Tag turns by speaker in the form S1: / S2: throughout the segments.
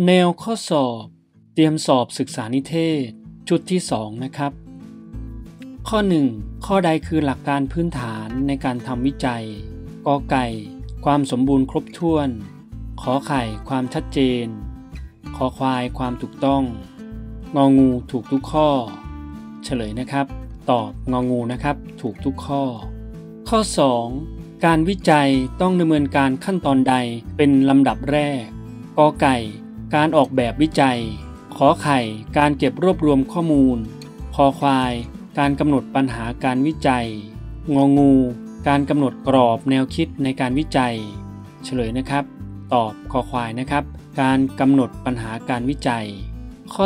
S1: แนวข้อสอบเตรียมสอบศึกษานิเทศชุดที่2นะครับข้อ1ข้อใดคือหลักการพื้นฐานในการทำวิจัยกอไก่ความสมบูรณ์ครบถ้วนขอไข่ความชัดเจนขอควายความถูกต้องงองูถูกทุกข้อเฉลยนะครับตอบงองูนะครับถูกทุกข้อข้อ2การวิจัยต้องดำเนินการขั้นตอนใดเป็นลำดับแรกกอไก่การออกแบบวิจัยขอไข่การเก็บรวบรวมข้อมูลคอควายการกำหนดปัญหาการวิจัยงองูการกำหนดกรอบแนวคิดในการวิจัยเฉลยนะครับตอบคอควายนะครับการกำหนดปัญหาการวิจัยข้อ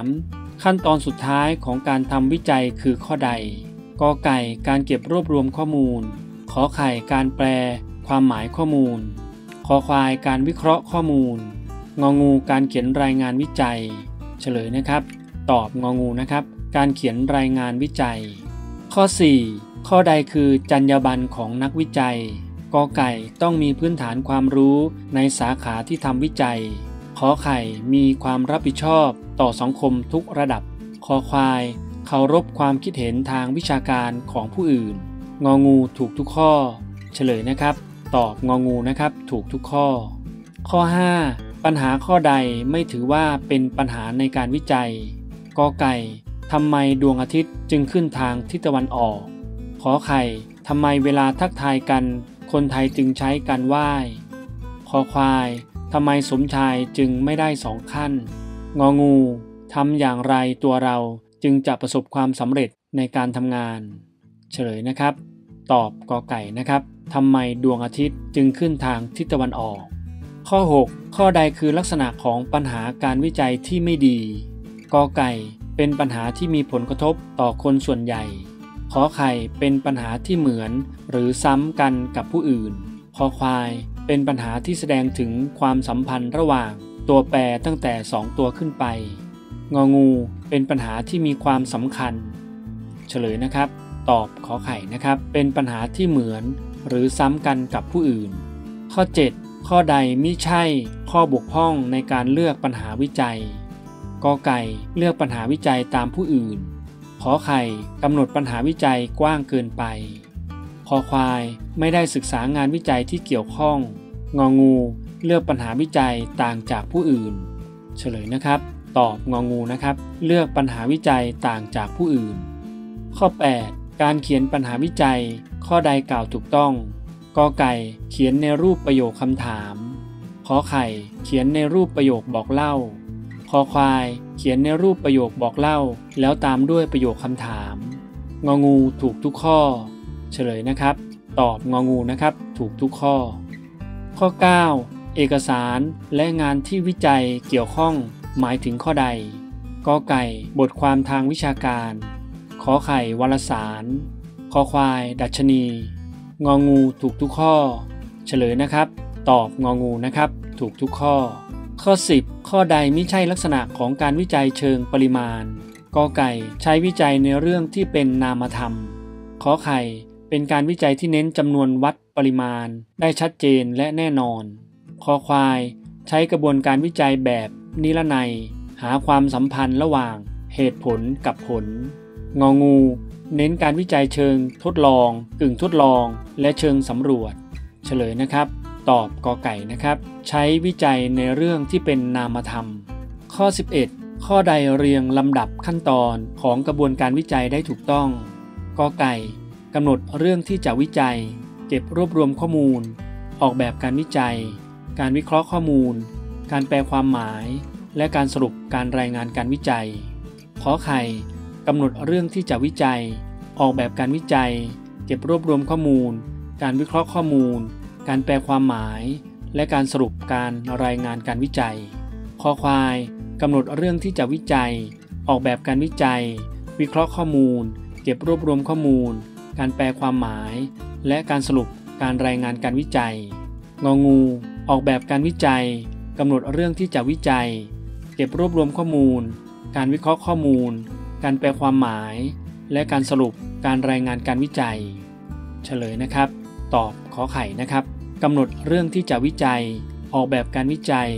S1: 3ขั้นตอนสุดท้ายของการทำวิจัยคือข้อใดกอไก่การเก็บรวบรวมข้อมูลขอไข่การแปลความหมายข้อมูลคอควายการวิเคราะห์ข้อมูลงองูการเขียนรายงานวิจัยเฉลยนะครับตอบงองูนะครับการเขียนรายงานวิจัยข้อ4ข้อใดคือจรรยาบรรณของนักวิจัยกอไก่ต้องมีพื้นฐานความรู้ในสาขาที่ทำวิจัยขอไข่มีความรับผิดชอบต่อสังคมทุกระดับคอควายเคารพความคิดเห็นทางวิชาการของผู้อื่นงองูถูกทุกข้อเฉลยนะครับตอบงองูนะครับถูกทุกข้อข้อ5ปัญหาข้อใดไม่ถือว่าเป็นปัญหาในการวิจัยกอไก่ทำไมดวงอาทิตย์จึงขึ้นทางทิศตะวันออกขอไข่ทำไมเวลาทักทายกันคนไทยจึงใช้การไหว้คอควายทำไมสมชายจึงไม่ได้2ขั้นงองูทำอย่างไรตัวเราจึงจะประสบความสำเร็จในการทำงานเฉลยนะครับตอบกอไก่นะครับทำไมดวงอาทิตย์จึงขึ้นทางทิศตะวันออกข้อ6ข้อใดคือลักษณะของปัญหาการวิจัยที่ไม่ดีกอไก่เป็นปัญหาที่มีผลกระทบต่อคนส่วนใหญ่ขอไข่เป็นปัญหาที่เหมือนหรือซ้ำกันกับผู้อื่นคอควายเป็นปัญหาที่แสดงถึงความสัมพันธ์ระหว่างตัวแปรตั้งแต่2ตัวขึ้นไปงองูเป็นปัญหาที่มีความสำคัญเฉลยนะครับตอบขอไข่นะครับเป็นปัญหาที่เหมือนหรือซ้ำกันกับผู้อื่นข้อ7ข้อใดมิใช่ข้อบกพร่องในการเลือกปัญหาวิจัยกอไก่เลือกปัญหาวิจัยตามผู้อื่นขอไข่กำหนดปัญหาวิจัยกว้างเกินไปคอควายไม่ได้ศึกษางานวิจัยที่เกี่ยวข้องงองูเลือกปัญหาวิจัยต่างจากผู้อื่นเฉลยนะครับตอบงองูนะครับเลือกปัญหาวิจัยต่างจากผู้อื่นข้อ8การเขียนปัญหาวิจัยข้อใดกล่าวถูกต้องกอไก่เขียนในรูปประโยคคำถามขอไข่เขียนในรูปประโยคบอกเล่าคอควายเขียนในรูปประโยคบอกเล่าแล้วตามด้วยประโยคคำถามงองูถูกทุกข้อเฉลยนะครับตอบงองูนะครับถูกทุกข้อข้อ9เอกสารและงานที่วิจัยเกี่ยวข้องหมายถึงข้อใดกอไก่บทความทางวิชาการขอไข่วารสารคอควายดัชนีงองูถูกทุกข้อเฉลยนะครับตอบงองูนะครับถูกทุกข้อข้อ10ข้อใดมิใช่ลักษณะของการวิจัยเชิงปริมาณกอไก่ใช้วิจัยในเรื่องที่เป็นนามธรรมขอไข่เป็นการวิจัยที่เน้นจำนวนวัดปริมาณได้ชัดเจนและแน่นอนคอควายใช้กระบวนการวิจัยแบบนิรนัยหาความสัมพันธ์ระหว่างเหตุผลกับผลงองูเน้นการวิจัยเชิงทดลองกึ่งทดลองและเชิงสำรวจเฉลยนะครับตอบกอไก่นะครับใช้วิจัยในเรื่องที่เป็นนามธรรมข้อ11ข้อใดเรียงลำดับขั้นตอนของกระบวนการวิจัยได้ถูกต้องกอไก่กำหนดเรื่องที่จะวิจัยเก็บรวบรวมข้อมูลออกแบบการวิจัยการวิเคราะห์ข้อมูลการแปลความหมายและการสรุปการรายงานการวิจัยขอไข่กำหนดเรื่องที่จะวิจัยออกแบบการวิจัยเก็บรวบรวมข้อมูลการวิเคราะห์ข้อมูลการแปลความหมายและการสรุปการรายงานการวิจัยคอควายกำหนดเรื่องที่จะวิจัยออกแบบการวิจัยวิเคราะห์ข้อมูลเก็บรวบรวมข้อมูลการแปลความหมายและการสรุปการรายงานการวิจัยงองูออกแบบการวิจัยกำหนดเรื่องที่จะวิจัยเก็บรวบรวมข้อมูลการวิเคราะห์ข้อมูลการแปลความหมายและการสรุปการรายงานการวิจัยเฉลยนะครับตอบขอไข่นะครับกำหนดเรื่องที่จะวิจัยออกแบบการวิจัย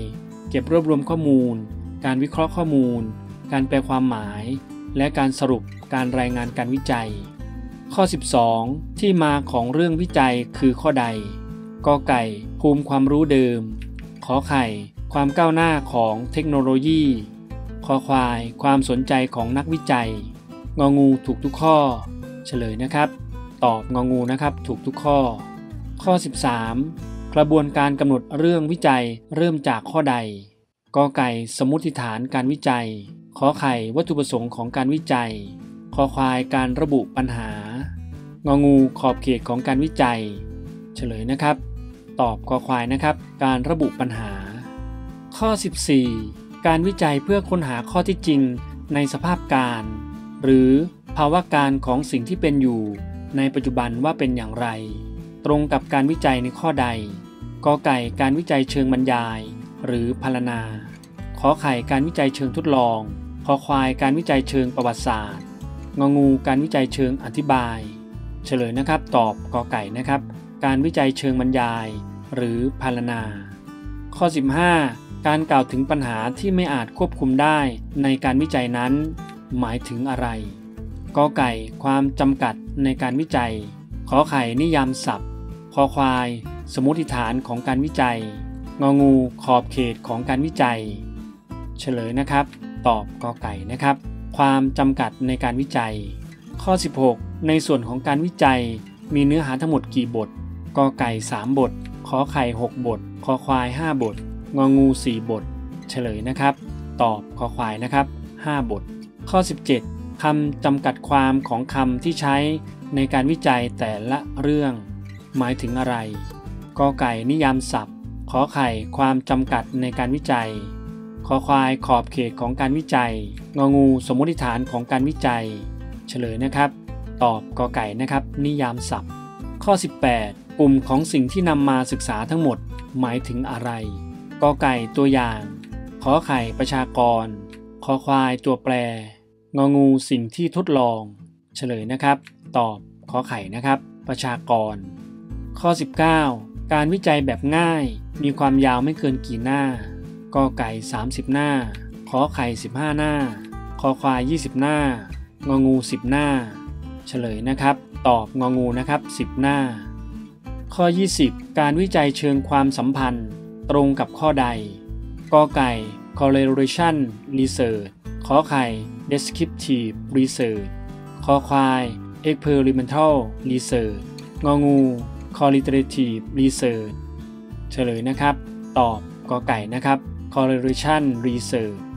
S1: เก็บรวบรวมข้อมูลการวิเคราะห์ข้อมูลการแปลความหมายและการสรุปการรายงานการวิจัยข้อ 12 ที่มาของเรื่องวิจัยคือข้อใดกอไก่ภูมิความรู้เดิมขอไข่ความก้าวหน้าของเทคโนโลยีคอควายความสนใจของนักวิจัยงองูถูกทุกข้อเฉลยนะครับตอบงองูนะครับถูกทุกข้อข้อ 13 กระบวนการกำหนดเรื่องวิจัยเริ่มจากข้อใดกอไก่สมมุติฐานการวิจัยขอไข่วัตถุประสงค์ของการวิจัยคอควายการระบุปัญหางองูขอบเขตของการวิจัยเฉลยนะครับตอบคอควายนะครับการระบุปัญหาข้อ 14 การวิจัยเพื่อค้นหาข้อที่จริงในสภาพการหรือภาวะการของสิ่งที่เป็นอยู่ในปัจจุบันว่าเป็นอย่างไรตรงกับการวิจัยในข้อใดกอไก่การวิจัยเชิงบรรยายหรือพรรณนาขอไข่การวิจัยเชิงทดลองคอควายการวิจัยเชิงประวัติศาสตร์งองูการวิจัยเชิงอธิบายเฉลยนะครับตอบกอไก่นะครับการวิจัยเชิงบรรยายหรือพรรณนาข้อ 15 การกล่าวถึงปัญหาที่ไม่อาจควบคุมได้ในการวิจัยนั้นหมายถึงอะไรกอไก่ความจำกัดในการวิจัยขอไข่นิยามศัพท์คอควายสมมติฐานของการวิจัยงองูขอบเขตของการวิจัยเฉลยนะครับตอบกอไก่นะครับความจำกัดในการวิจัยข้อ 16 ในส่วนของการวิจัยมีเนื้อหาทั้งหมดกี่บทกอไก่3 บทขอไข่6 บทคอควาย5 บทงองู4 บทเฉลยนะครับตอบคอควายนะครับ5 บทข้อ 17 คำจำกัดความของคำที่ใช้ในการวิจัยแต่ละเรื่องหมายถึงอะไรกอไก่นิยามศัพท์ขอไข่ความจำกัดในการวิจัยคอควายขอบเขตของการวิจัยงองูสมมติฐานของการวิจัยเฉลยนะครับตอบกอไก่นะครับนิยามศัพท์ข้อ 18 กลุ่มของสิ่งที่นำมาศึกษาทั้งหมดหมายถึงอะไรกอไก่ตัวอย่างขอไข่ประชากรคอควายตัวแปรงองูสิ่งที่ทดลองเฉลยนะครับตอบขอไข่นะครับประชากรข้อ 19 การวิจัยแบบง่ายมีความยาวไม่เกินกี่หน้ากอไก่30 หน้าขอไข่15 หน้าคอควาย20 หน้างองู10 หน้าเฉลยนะครับตอบงองูนะครับ10 หน้าข้อ 20 การวิจัยเชิงความสัมพันธ์ตรงกับข้อใดกอไก่ correlation research ขอไข่ descriptive research คอควาย experimental research งองู qualitative research เฉลยนะครับตอบกอไก่นะครับ correlation research